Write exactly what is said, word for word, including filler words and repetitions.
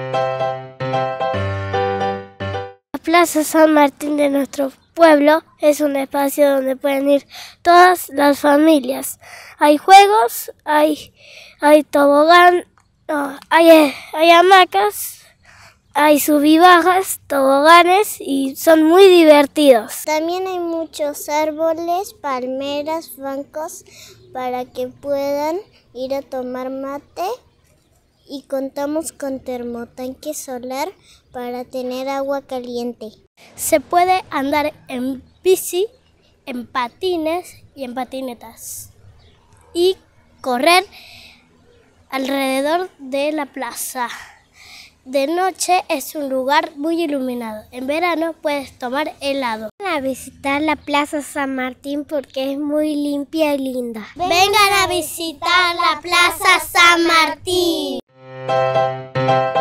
La Plaza San Martín de nuestro pueblo es un espacio donde pueden ir todas las familias. Hay juegos, hay, hay tobogán, no, hay, hay hamacas, hay subibajas, toboganes y son muy divertidos. También hay muchos árboles, palmeras, bancos para que puedan ir a tomar mate. Y contamos con termotanque solar para tener agua caliente. Se puede andar en bici, en patines y en patinetas. Y correr alrededor de la plaza. De noche es un lugar muy iluminado. En verano puedes tomar helado. Vengan a visitar la Plaza San Martín porque es muy limpia y linda. Vengan a visitar la Plaza San Martín.